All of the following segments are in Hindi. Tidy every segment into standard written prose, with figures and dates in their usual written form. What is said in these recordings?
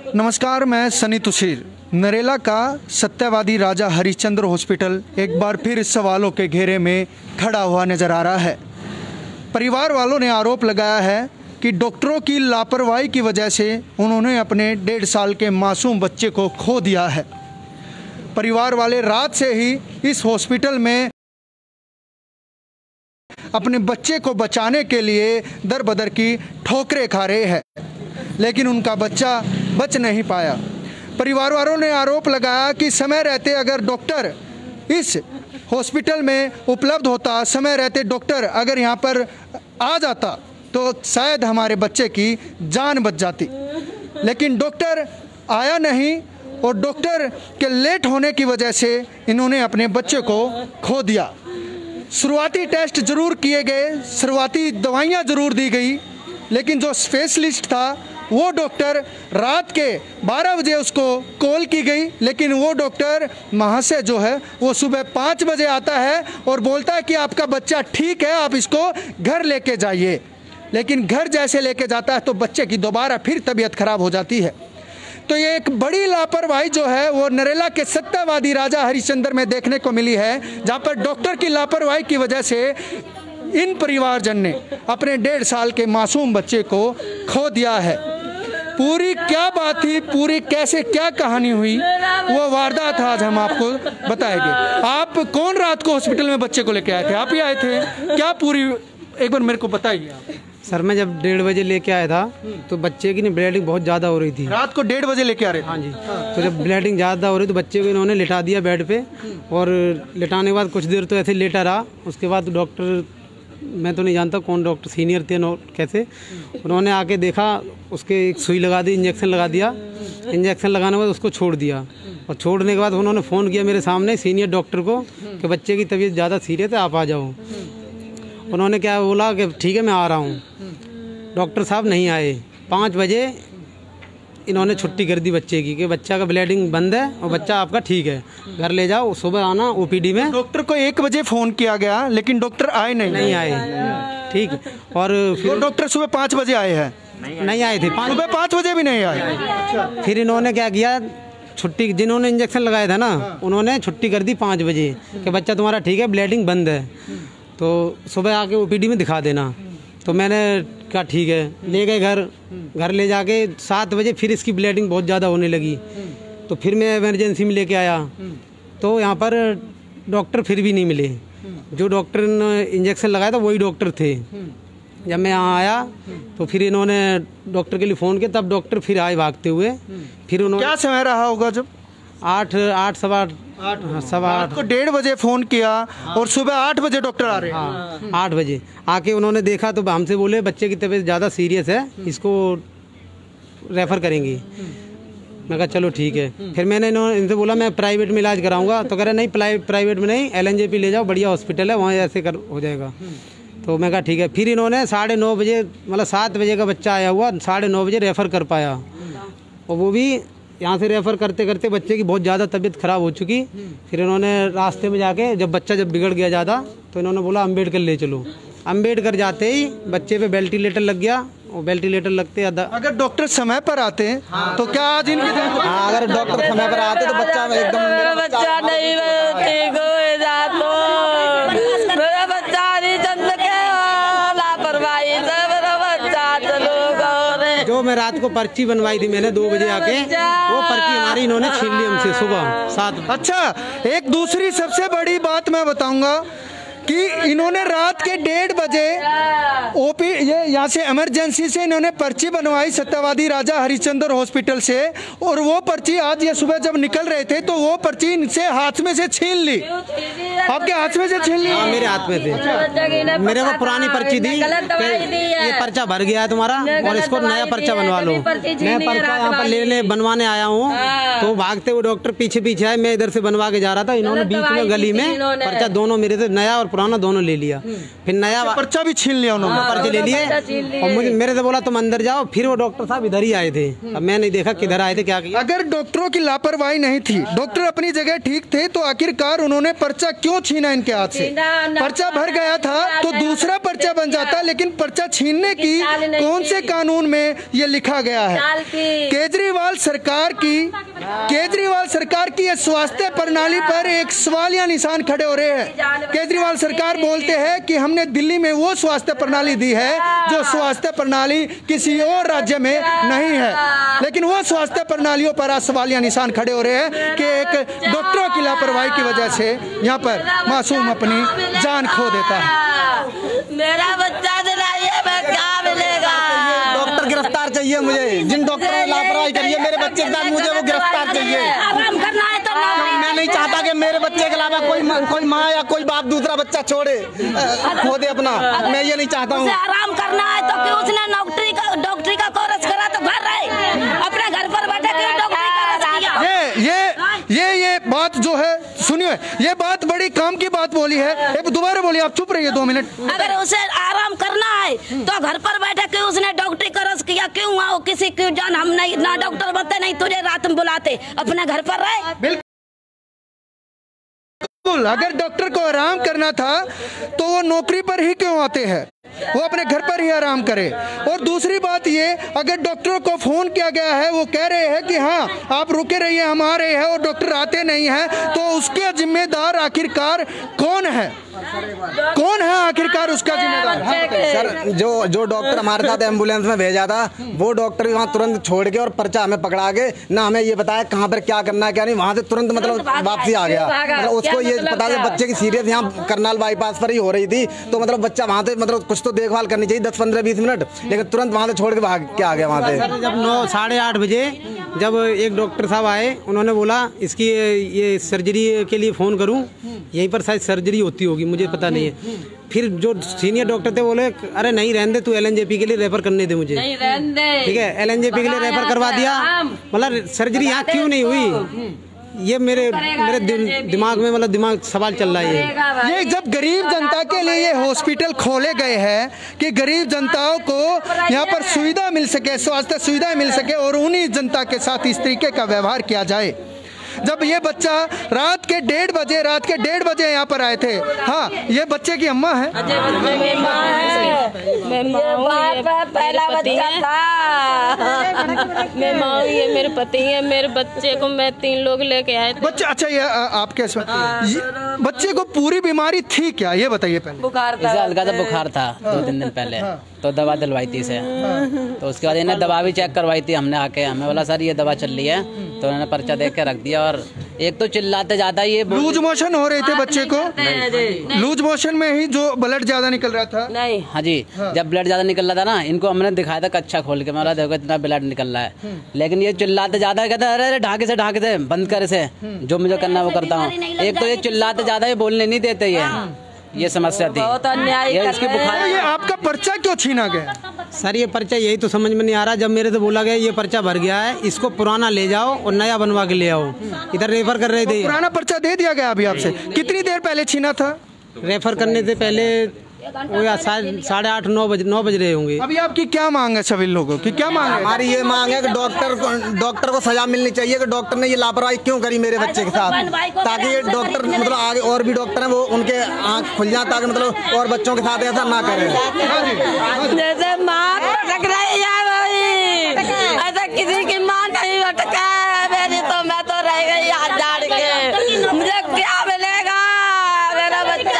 नमस्कार, मैं सनी तुशीर। नरेला का सत्यवादी राजा हरिश्चंद्र हॉस्पिटल एक बार फिर सवालों के घेरे में खड़ा हुआ नजर आ रहा है। परिवार वालों ने आरोप लगाया है कि डॉक्टरों की लापरवाही की वजह से उन्होंने अपने 1.5 साल के मासूम बच्चे को खो दिया है। परिवार वाले रात से ही इस हॉस्पिटल में अपने बच्चे को बचाने के लिए दर बदर की ठोकरें खा रहे हैं, लेकिन उनका बच्चा बच नहीं पाया। परिवार वालों ने आरोप लगाया कि समय रहते अगर डॉक्टर इस हॉस्पिटल में उपलब्ध होता, समय रहते डॉक्टर अगर यहाँ पर आ जाता तो शायद हमारे बच्चे की जान बच जाती, लेकिन डॉक्टर आया नहीं और डॉक्टर के लेट होने की वजह से इन्होंने अपने बच्चे को खो दिया। शुरुआती टेस्ट जरूर किए गए, शुरुआती दवाइयाँ जरूर दी गई, लेकिन जो स्पेशलिस्ट था वो डॉक्टर रात के 12 बजे उसको कॉल की गई, लेकिन वो डॉक्टर वहाँ से जो है वो सुबह 5 बजे आता है और बोलता है कि आपका बच्चा ठीक है, आप इसको घर लेके जाइए। लेकिन घर जैसे लेके जाता है तो बच्चे की दोबारा फिर तबीयत खराब हो जाती है। तो ये एक बड़ी लापरवाही जो है वो नरेला के सत्यवादी राजा हरिश्चंद्र में देखने को मिली है, जहाँ पर डॉक्टर की लापरवाही की वजह से इन परिवारजन ने अपने 1.5 साल के मासूम बच्चे को खो दिया है। पूरी क्या बात थी, पूरी कैसे क्या कहानी हुई, वो वारदात आज हम आपको बताएंगे। आप कौन रात को हॉस्पिटल में बच्चे को लेके आए थे? आप ही आए थे क्या? पूरी एक बार मेरे को बताइए आप। सर, मैं जब 1:30 बजे लेके आया था तो बच्चे की ब्लीडिंग बहुत ज़्यादा हो रही थी। रात को 1:30 बजे लेके आ रहे थे? हाँ जी। तो जब ब्लीडिंग ज़्यादा हो रही तो बच्चे को इन्होंने लिटा दिया बेड पे, और लिटाने के बाद कुछ देर तो ऐसे लेटा रहा। उसके बाद डॉक्टर, मैं तो नहीं जानता कौन डॉक्टर सीनियर थे कैसे, उन्होंने आके देखा, उसके एक सुई लगा दी, इंजेक्शन लगा दिया। इंजेक्शन लगाने के बाद उसको छोड़ दिया, और छोड़ने के बाद उन्होंने फ़ोन किया मेरे सामने सीनियर डॉक्टर को कि बच्चे की तबीयत ज़्यादा सीरियस है, आप आ जाओ। उन्होंने क्या बोला कि ठीक है मैं आ रहा हूँ। डॉक्टर साहब नहीं आए। 5 बजे इन्होंने छुट्टी कर दी बच्चे की कि बच्चा का ब्लीडिंग बंद है और बच्चा आपका ठीक है, घर ले जाओ, सुबह आना ओपीडी में। डॉक्टर को 1 बजे फ़ोन किया गया, लेकिन डॉक्टर आए नहीं आए। ठीक। और फिर डॉक्टर सुबह 5 बजे आए हैं? नहीं आए थे। सुबह 5 बजे भी नहीं आए। फिर इन्होंने क्या किया, छुट्टी, जिन्होंने इंजेक्शन लगाया था ना, उन्होंने छुट्टी कर दी 5 बजे कि बच्चा तुम्हारा ठीक है, ब्लीडिंग बंद है, तो सुबह आके ओपीडी में दिखा देना। तो मैंने कहा ठीक है, ले गए घर ले जाके 7 बजे फिर इसकी ब्लीडिंग बहुत ज़्यादा होने लगी। तो फिर मैं इमरजेंसी में लेके आया, तो यहाँ पर डॉक्टर फिर भी नहीं मिले। जो डॉक्टर ने इंजेक्शन लगाया था वही डॉक्टर थे। जब मैं यहाँ आया तो फिर इन्होंने डॉक्टर के लिए फ़ोन किया, तब डॉक्टर फिर आए भागते हुए। फिर उन्होंने, क्या समय रहा होगा जब? 8 सवा 8 को 1:30 बजे फ़ोन किया और सुबह 8 बजे डॉक्टर आ रहे हैं। हाँ, 8 बजे आके उन्होंने देखा तो हमसे बोले बच्चे की तबीयत ज़्यादा सीरियस है, इसको रेफ़र करेंगी। मैं कहा चलो ठीक है। फिर मैंने इनसे बोला मैं प्राइवेट में इलाज कराऊंगा, तो कह रहे नहीं प्राइवेट में नहीं, LNJP ले जाओ, बढ़िया हॉस्पिटल है, वहाँ ऐसे हो जाएगा। तो मैं कहा ठीक है। फिर इन्होंने 9:30 बजे, मतलब 7 बजे का बच्चा आया हुआ, 9:30 बजे रेफ़र कर पाया, और वो भी यहाँ से रेफ़र करते करते बच्चे की बहुत ज़्यादा तबीयत ख़राब हो चुकी। फिर इन्होंने रास्ते में जाके जब बिगड़ गया ज़्यादा, तो इन्होंने बोला अम्बेडकर ले चलो। अम्बेडकर जाते ही बच्चे पे वेंटिलेटर लग गया, और वेंटिलेटर लगते अगर डॉक्टर समय पर आते तो क्या आज इनकी अगर डॉक्टर समय पर आते तो बच्चा एकदम, मेरा बच्चा नहीं ठीक हो जाता, मेरा बच्चा नहीं चंद के लापरवाही से मेरा बच्चा चलो। जो मैं रात को पर्ची बनवाई थी मैंने 2 बजे आके, वो पर्ची हमारी इन्होंने छीन ली हमसे सुबह 7 बजे। अच्छा, एक दूसरी सबसे बड़ी बात मैं बताऊंगा कि इन्होंने रात के 1:30 बजे ये यहाँ से इमरजेंसी से इन्होंने पर्ची बनवाई सत्यवादी राजा हरिश्चंद्र हॉस्पिटल से, और वो पर्ची आज ये सुबह जब निकल रहे थे तो वो पर्ची इनसे हाथ में से छीन ली। आपके हाथ में से छीन ली? हाँ, मेरे हाथ में थे। मेरे को पुरानी पर्ची दी, ये पर्चा भर गया है तुम्हारा और इसको नया पर्चा बनवा लो। मैं पर्चा यहाँ पर बनवाने आया हूँ, तो भागते हुए डॉक्टर पीछे आए, मैं इधर से बनवा के जा रहा था, इन्होंने बीच में गली में पर्चा दोनों मेरे से नया और पुराना दोनों ले लिया। फिर नया पर्चा भी छीन लिया उन्होंने। पर्चे ले लिए और मुझे मेरे से बोला तुम अंदर जाओ। फिर वो डॉक्टर साहब इधर ही आए थे, अब मैं नहीं देखा किधर आए थे क्या किया। अगर डॉक्टरों की लापरवाही नहीं थी, डॉक्टर अपनी जगह ठीक थे, तो आखिरकार उन्होंने पर्चा क्यों क्यों छीना इनके हाथ से? पर्चा भर गया था तो दूसरा पर्चा बन जाता, लेकिन पर्चा छीनने की कौन से कानून में ये लिखा गया है? केजरीवाल सरकार की स्वास्थ्य प्रणाली पर एक सवालिया निशान खड़े हो रहे हैं। केजरीवाल सरकार बोलते हैं कि हमने दिल्ली में वो स्वास्थ्य प्रणाली दी है जो स्वास्थ्य प्रणाली किसी और राज्य में नहीं है, लेकिन वो स्वास्थ्य प्रणालियों पर आज सवालिया निशान खड़े हो रहे हैं कि एक डॉक्टरों की लापरवाही की वजह से यहाँ पर मासूम अपनी जान खो देता है। मेरा बच्चा दिलाइए, मैं क्या मिलेगा? डॉक्टर गिरफ्तार चाहिए मुझे, जिन डॉक्टरों ने लापरवाही करी है मेरे बच्चे के साथ, मुझे वो गिरफ्तार चाहिए। आराम करना है तो मैं नहीं चाहता कि मेरे बच्चे के अलावा कोई माँ या कोई बाप दूसरा बच्चा छोड़े खो दे अपना, मैं ये नहीं चाहता हूँ। आराम करना है तो कि उसने डॉक्टरी का कोर्स करा तो घर रहे, अपने घर पर बैठे क्यों डॉक्टरी का कोर्स किया? ये बात जो है, सुनिए, ये बात बड़ी काम की बात बोली है। एक दोबारा बोलिए, आप चुप रहिए 2 मिनट। अगर उसे आराम करना है तो घर पर बैठे क्यों उसने डॉक्टरी कोर्स किया? क्यों आओ किसी की जान, हम नहीं ना डॉक्टर बनते नहीं तुझे रात में बुलाते, अपने घर पर रहे। बिल्कुल, अगर डॉक्टर को आराम करना था तो वो नौकरी पर ही क्यों आते हैं? वो अपने घर पर ही आराम करे। और दूसरी बात ये, अगर डॉक्टरों को फोन किया गया है, वो कह रहे हैं कि हाँ आप रुके रहिए, हम आ रहे हैं, और डॉक्टर आते नहीं हैं, तो उसके जिम्मेदार आखिरकार कौन है? कौन है आखिरकार उसका जिम्मेदार? सर, जो डॉक्टर हमारे साथ एम्बुलेंस में भेजा था, वो डॉक्टर वहाँ तुरंत छोड़ के और पर्चा हमें पकड़ा के, ना हमें ये बताया कहाँ पर क्या करना है क्या नहीं, वहाँ से तुरंत मतलब वापसी आ गया। मतलब उसको ये पता है बच्चे की सीरियस यहाँ करनाल बाईपास पर ही हो रही थी, तो मतलब बच्चा वहाँ से मतलब कुछ तो देखभाल करनी चाहिए 10, 15, 20 मिनट, लेकिन तुरंत वहाँ से छोड़ के भाग के आ गया वहाँ से। जब 9, 8:30 बजे जब एक डॉक्टर साहब आए, उन्होंने बोला इसकी ये सर्जरी के लिए फ़ोन करूं, यहीं पर शायद सर्जरी होती होगी, मुझे पता नहीं है। फिर जो सीनियर डॉक्टर थे बोले अरे नहीं रहने दे, तू LNJP के लिए रेफर करने दे मुझे, ठीक है, LNJP के लिए रेफर करवा दिया। मतलब सर्जरी यहाँ क्यों नहीं हुई, ये मेरे दिमाग में मतलब सवाल चल रहा है। ये जब गरीब जनता के लिए ये हॉस्पिटल खोले गए हैं कि गरीब जनताओं को यहाँ पर सुविधा मिल सके, स्वास्थ्य सुविधाएं मिल सके, और उन्हीं जनता के साथ इस तरीके का व्यवहार किया जाए। जब ये बच्चा रात के 1:30 बजे यहाँ पर आए थे। हाँ, ये बच्चे की अम्मा है। मैं माँ, ये मेरे पति है, मेरे बच्चे को मैं 3 लोग लेके आए थे। बच्चा, अच्छा ये आपके बच्चे को पूरी बीमारी थी क्या, ये बताइए पहले। बुखार था, हल्का सा बुखार था 2-3 दिन पहले, तो दवा दिलवाई थी इसे, तो उसके बाद इन्हें दवा भी चेक करवाई थी हमने आके। हमें बोला सर ये दवा चल रही है, तो उन्होंने पर्चा देख के रख दिया। और एक तो चिल्लाते ज्यादा, ये लूज मोशन हो रहे थे बच्चे को, लूज मोशन में ही जो ब्लड ज्यादा निकल रहा था। नहीं, हाँ जी, जब ब्लड ज्यादा निकल रहा था ना, इनको हमने दिखाया था कच्चा खोल के, मतलब देखो इतना ब्लड निकल रहा है, लेकिन ये चिल्लाते ज्यादा, कहते अरे ढाके से बंद कर इसे, जो मुझे करना है वो करता हूँ। एक तो ये चिल्लाते ज्यादा, ये बोलने नहीं देते, ये समस्या थी। बहुत अन्याय ये इसकी बुखार। ये आपका पर्चा क्यों छीना गया? सर ये पर्चा यही तो समझ में नहीं आ रहा। जब मेरे से बोला गया ये पर्चा भर गया है, इसको पुराना ले जाओ और नया बनवा के ले आओ, इधर रेफर कर रहे थे। पुराना पर्चा दे दिया गया अभी आपसे? कितनी देर पहले छीना था? रेफर करने से पहले 8:30, 9 बज रहे होंगे। अभी आपकी क्या मांग है सभी लोगों की, क्या मांग है? हमारी ये मांग है कि डॉक्टर को सजा मिलनी चाहिए कि डॉक्टर ने ये लापरवाही क्यों करी मेरे बच्चे के साथ, ताकि ये डॉक्टर मतलब आगे और भी डॉक्टर हैं वो उनके आँख खुल जाए, ताकि मतलब और बच्चों के साथ ऐसा ना करें। जैसे माँ भटक रही है वही, ऐसा किसी की माँ नहीं भटका है मेरी, तो मैं तो रह गई हाथ झाड़ के। मुझे क्या मिलेगा? मेरा बच्चा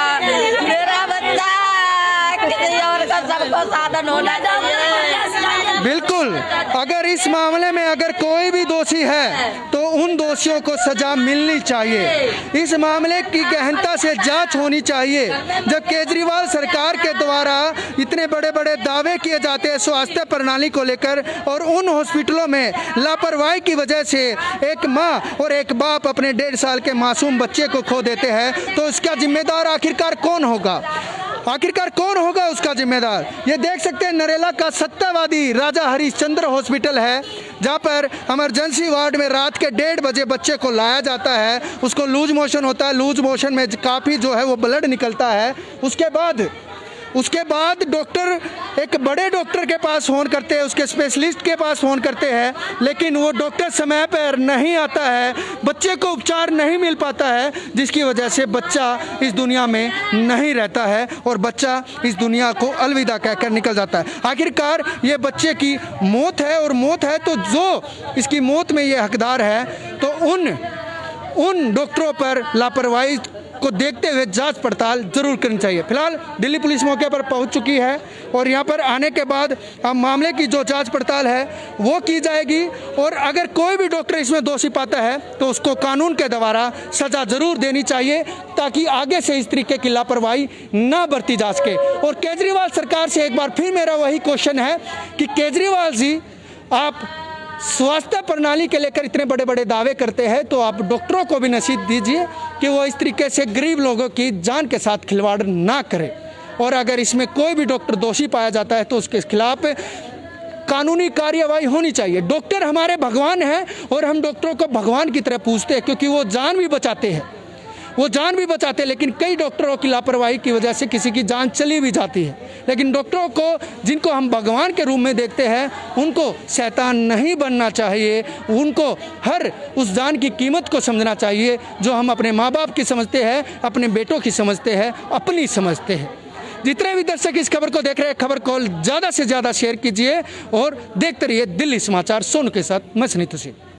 किसी और का सबको साधन होना चाहिए। बिल्कुल, अगर इस मामले में अगर कोई भी दोषी है तो उन दोषियों को सजा मिलनी चाहिए। इस मामले की गहनता से जांच होनी चाहिए। जब केजरीवाल सरकार के द्वारा इतने बड़े बड़े दावे किए जाते हैं स्वास्थ्य प्रणाली को लेकर, और उन हॉस्पिटलों में लापरवाही की वजह से एक माँ और एक बाप अपने 1.5 साल के मासूम बच्चे को खो देते हैं, तो इसका जिम्मेदार आखिरकार कौन होगा? आखिरकार कौन होगा उसका जिम्मेदार? ये देख सकते हैं नरेला का सत्तावादी राजा हरिश्चंद्र हॉस्पिटल है, जहाँ पर इमरजेंसी वार्ड में रात के 1:30 बजे बच्चे को लाया जाता है। उसको लूज मोशन होता है, लूज मोशन में काफ़ी जो है वो ब्लड निकलता है। उसके बाद उसके बाद डॉक्टर एक बड़े डॉक्टर के पास फ़ोन करते हैं, उसके स्पेशलिस्ट के पास फ़ोन करते हैं, लेकिन वो डॉक्टर समय पर नहीं आता है, बच्चे को उपचार नहीं मिल पाता है, जिसकी वजह से बच्चा इस दुनिया में नहीं रहता है और बच्चा इस दुनिया को अलविदा कहकर निकल जाता है। आखिरकार ये बच्चे की मौत है, और मौत है तो जो इसकी मौत में ये हकदार है, तो उन डॉक्टरों पर लापरवाही को देखते हुए जांच पड़ताल जरूर करनी चाहिए। फिलहाल दिल्ली पुलिस मौके पर पहुंच चुकी है और यहां पर आने के बाद अब मामले की जो जांच पड़ताल है वो की जाएगी, और अगर कोई भी डॉक्टर इसमें दोषी पाता है तो उसको कानून के द्वारा सजा जरूर देनी चाहिए, ताकि आगे से इस तरीके की लापरवाही ना बरती जा सके। और केजरीवाल सरकार से एक बार फिर मेरा वही क्वेश्चन है कि केजरीवाल जी, आप स्वास्थ्य प्रणाली के लेकर इतने बड़े बड़े दावे करते हैं, तो आप डॉक्टरों को भी नसीहत दीजिए कि वो इस तरीके से गरीब लोगों की जान के साथ खिलवाड़ ना करें, और अगर इसमें कोई भी डॉक्टर दोषी पाया जाता है तो उसके खिलाफ कानूनी कार्यवाही होनी चाहिए। डॉक्टर हमारे भगवान हैं और हम डॉक्टरों को भगवान की तरह पूजते हैं, क्योंकि वो जान भी बचाते हैं, लेकिन कई डॉक्टरों की लापरवाही की वजह से किसी की जान चली भी जाती है। लेकिन डॉक्टरों को, जिनको हम भगवान के रूप में देखते हैं, उनको शैतान नहीं बनना चाहिए, उनको हर उस जान की कीमत को समझना चाहिए जो हम अपने माँ बाप की समझते हैं, अपने बेटों की समझते हैं, अपनी समझते हैं। जितने भी दर्शक इस खबर को देख रहे हैं, खबर को ज़्यादा से ज़्यादा शेयर कीजिए और देखते रहिए दिल्ली समाचार। सोनू के साथ मैं सनी तुसी।